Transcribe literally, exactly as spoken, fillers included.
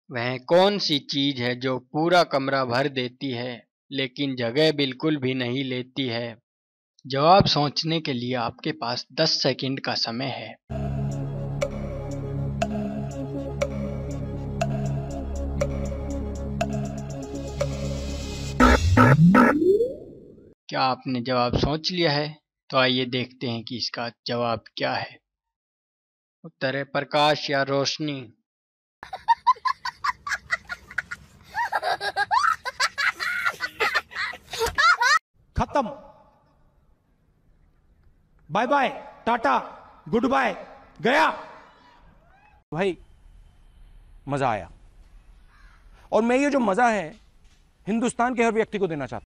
वह कौन सी चीज है जो पूरा कमरा भर देती है लेकिन जगह बिल्कुल भी नहीं लेती है? जवाब सोचने के लिए आपके पास दस सेकंड का समय है। क्या आपने जवाब सोच लिया है? तो आइए देखते हैं कि इसका जवाब क्या है। उत्तर है प्रकाश या रोशनी। खत्म। Bye bye, tata, good bye, गया। भाई मजा आया, और मैं ये जो मजा है हिंदुस्तान के हर व्यक्ति को देना चाहता हूं।